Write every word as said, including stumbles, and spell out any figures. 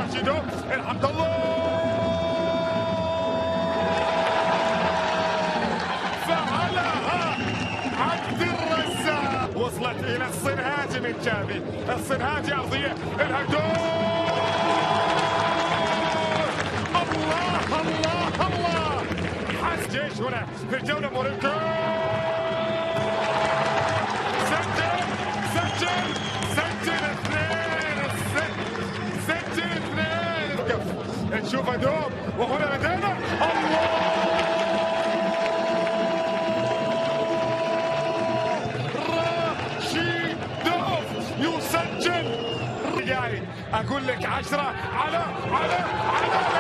راشدو عبد الله فعلها عبد الرزاق، وصلت الى الصنهاجي من جافي، الصنهاجي ارضيه الهجوم. الله الله الله، حاس جيش هنا في الجوله مورينكو، سجل سجل سجل اثنين، سجل اثنين. نشوف دوم وهنا لدينا الله، راشدوف يسجل. اقول لك عشرة على على على